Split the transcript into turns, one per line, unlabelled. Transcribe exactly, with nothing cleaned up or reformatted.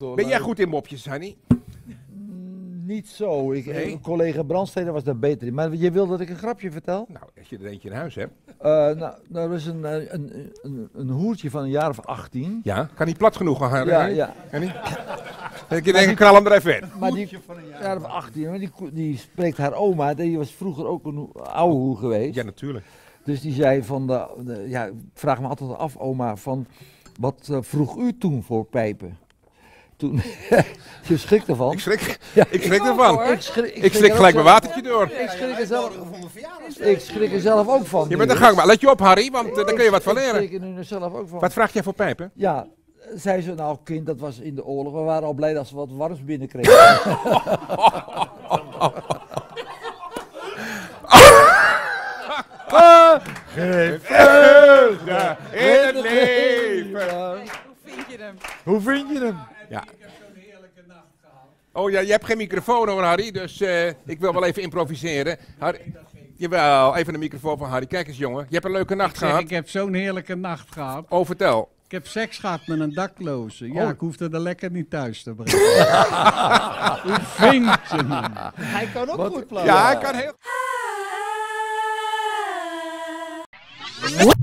Ben jij goed in mopjes, Hanny?
Niet zo. Ik,
Nee?
Collega Brandstede was daar beter in. Maar je wil dat ik een grapje vertel?
Nou, als je er eentje in huis hebt.
Uh, nou, nou, er is een, een, een, een hoertje van een jaar of achttien.
Ja, kan niet plat genoeg gaan.
Ja, ja.
Kan niet? Ik denk, ik knal hem er even in.
Maar die jaar of achttien, maar die, die spreekt haar oma. Die was vroeger ook een oude hoer geweest.
Ja, natuurlijk.
Dus die zei van, de, de, ja, ik vraag me altijd af, oma, van wat uh, vroeg u toen voor pijpen? Toen, je schrikt ervan.
Ik schrik,
ja.
ik schrik ervan.
Ik schrik, ik
ik schrik gelijk mijn watertje door.
Ik schrik er zelf, ik schrik er zelf ook van.
Je bent de gang, maar let je op, Harry, want uh, daar kun je wat van leren.
Ik schrik er nu zelf ook van.
Wat vraag jij voor pijpen?
Ja, zei ze, nou kind, dat was in de oorlog. We waren al blij dat ze wat warms binnenkregen.
Geef vreugde in het leven.
Hoe vind je hem?
Ja. Oh ja, je hebt geen microfoon hoor, Harry, dus uh, ik wil wel even improviseren. Harry, jawel, even een microfoon van Harry. Kijk eens jongen, je hebt een leuke nacht
ik zeg,
gehad.
Ik heb zo'n heerlijke nacht gehad.
Oh, vertel.
Ik heb seks gehad met een dakloze. Ja,
oh.
ik hoefde er lekker niet thuis te brengen. Hoe vind je hem?
Hij kan ook
Wat?
goed plaatsen.
Ja, hij kan heel...